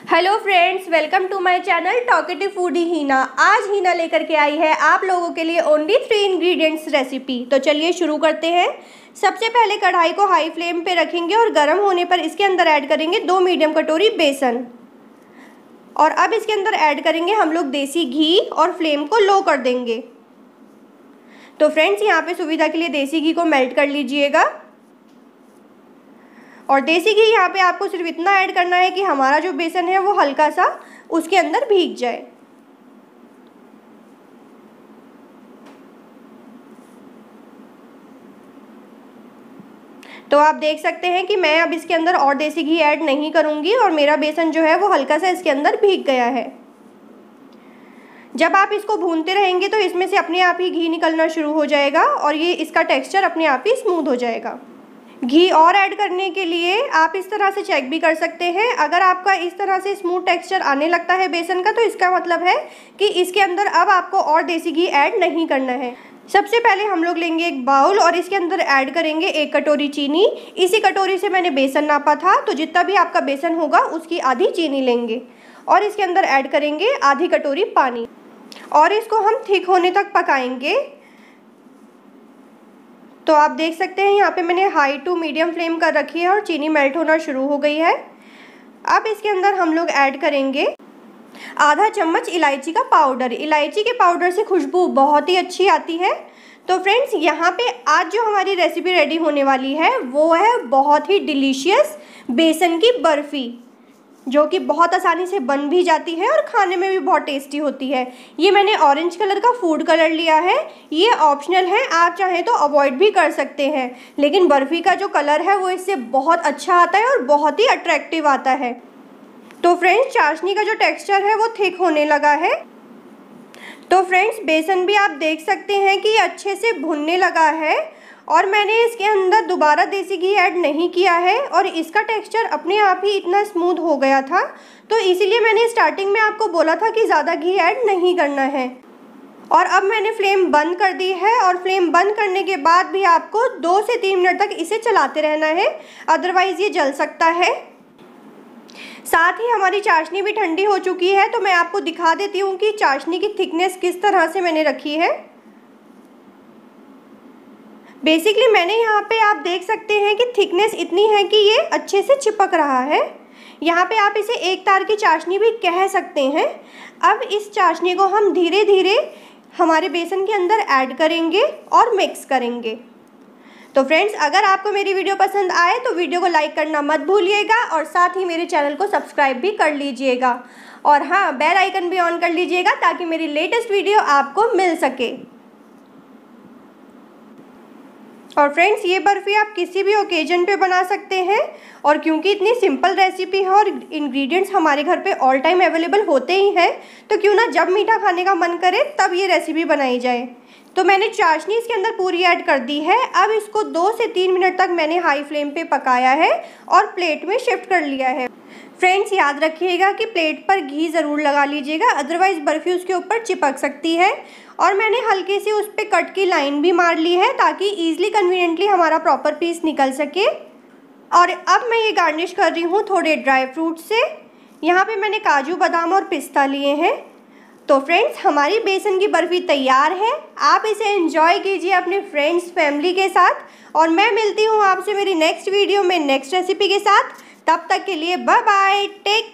Hello friends, welcome to my channel talkative foodie Heena. आज हीना लेकर के आई है आप लोगों के लिए ओनली 3 इंग्रेडिएंट्स रेसिपी। तो चलिए शुरू करते हैं। सबसे पहले कढ़ाई को हाई फ्लेम पे रखेंगे और गर्म होने पर इसके अंदर ऐड करेंगे 2 मीडियम कटोरी बेसन। और अब इसके अंदर ऐड करेंगे हम लोग देसी घी और फ्लेम को लो कर देंगे। तो फ्रेंड्स, यहाँ पे सुविधा के लिए देसी घी को मेल्ट कर लीजिएगा। और देसी घी यहाँ पे आपको सिर्फ इतना ऐड करना है कि हमारा जो बेसन है वो हल्का सा उसके अंदर भीग जाए। तो आप देख सकते हैं कि मैं अब इसके अंदर और देसी घी ऐड नहीं करूँगी और मेरा बेसन जो है वो हल्का सा इसके अंदर भीग गया है। जब आप इसको भूनते रहेंगे तो इसमें से अपने आप ही घी निकलना शुरू हो जाएगा और ये इसका टेक्सचर अपने आप ही स्मूथ हो जाएगा। घी और ऐड करने के लिए आप इस तरह से चेक भी कर सकते हैं। अगर आपका इस तरह से स्मूथ टेक्सचर आने लगता है बेसन का, तो इसका मतलब है कि इसके अंदर अब आपको और देसी घी ऐड नहीं करना है। सबसे पहले हम लोग लेंगे एक बाउल और इसके अंदर ऐड करेंगे 1 कटोरी चीनी। इसी कटोरी से मैंने बेसन नापा था, तो जितना भी आपका बेसन होगा उसकी आधी चीनी लेंगे और इसके अंदर ऐड करेंगे आधी कटोरी पानी और इसको हम थिक होने तक पकाएंगे। तो आप देख सकते हैं यहाँ पे मैंने हाई टू मीडियम फ्लेम कर रखी है और चीनी मेल्ट होना शुरू हो गई है। अब इसके अंदर हम लोग ऐड करेंगे आधा चम्मच इलायची का पाउडर। इलायची के पाउडर से खुशबू बहुत ही अच्छी आती है। तो फ्रेंड्स, यहाँ पे आज जो हमारी रेसिपी रेडी होने वाली है वो है बहुत ही डिलीशियस बेसन की बर्फ़ी, जो कि बहुत आसानी से बन भी जाती है और खाने में भी बहुत टेस्टी होती है। ये मैंने ऑरेंज कलर का फूड कलर लिया है। ये ऑप्शनल है, आप चाहें तो अवॉइड भी कर सकते हैं, लेकिन बर्फ़ी का जो कलर है वो इससे बहुत अच्छा आता है और बहुत ही अट्रैक्टिव आता है। तो फ्रेंड्स, चाशनी का जो टेक्सचर है वो थिक होने लगा है। तो फ्रेंड्स, बेसन भी आप देख सकते हैं कि अच्छे से भुनने लगा है और मैंने इसके अंदर दोबारा देसी घी ऐड नहीं किया है और इसका टेक्सचर अपने आप ही इतना स्मूथ हो गया था, तो इसीलिए मैंने स्टार्टिंग में आपको बोला था कि ज़्यादा घी ऐड नहीं करना है। और अब मैंने फ्लेम बंद कर दी है और फ्लेम बंद करने के बाद भी आपको 2 से 3 मिनट तक इसे चलाते रहना है, अदरवाइज़ ये जल सकता है। साथ ही हमारी चाशनी भी ठंडी हो चुकी है, तो मैं आपको दिखा देती हूँ कि चाशनी की थिकनेस किस तरह से मैंने रखी है। बेसिकली मैंने यहाँ पे आप देख सकते हैं कि थिकनेस इतनी है कि ये अच्छे से चिपक रहा है। यहाँ पे आप इसे एक तार की चाशनी भी कह सकते हैं। अब इस चाशनी को हम धीरे धीरे हमारे बेसन के अंदर ऐड करेंगे और मिक्स करेंगे। तो फ्रेंड्स, अगर आपको मेरी वीडियो पसंद आए तो वीडियो को लाइक करना मत भूलिएगा और साथ ही मेरे चैनल को सब्सक्राइब भी कर लीजिएगा। और हाँ, बेल आइकन भी ऑन कर लीजिएगा ताकि मेरी लेटेस्ट वीडियो आपको मिल सके। और फ्रेंड्स, ये बर्फ़ी आप किसी भी ओकेजन पे बना सकते हैं और क्योंकि इतनी सिंपल रेसिपी है और इंग्रेडिएंट्स हमारे घर पे ऑल टाइम अवेलेबल होते ही हैं, तो क्यों ना जब मीठा खाने का मन करे तब ये रेसिपी बनाई जाए। तो मैंने चाशनी इसके अंदर पूरी ऐड कर दी है। अब इसको 2 से 3 मिनट तक मैंने हाई फ्लेम पे पकाया है और प्लेट में शिफ्ट कर लिया है। फ्रेंड्स, याद रखिएगा कि प्लेट पर घी ज़रूर लगा लीजिएगा, अदरवाइज़ बर्फ़ी उसके ऊपर चिपक सकती है। और मैंने हल्की सी उस पर कट की लाइन भी मार ली है ताकि ईज़िली कन्वीनियंटली हमारा प्रॉपर पीस निकल सके। और अब मैं ये गार्निश कर रही हूँ थोड़े ड्राई फ्रूट से। यहाँ पे मैंने काजू, बादाम और पिस्ता लिए हैं। तो फ्रेंड्स, हमारी बेसन की बर्फ़ी तैयार है। आप इसे एंजॉय कीजिए अपने फ्रेंड्स, फैमिली के साथ और मैं मिलती हूँ आपसे मेरी नेक्स्ट वीडियो में नेक्स्ट रेसिपी के साथ। तब तक के लिए बाय बाय, टेक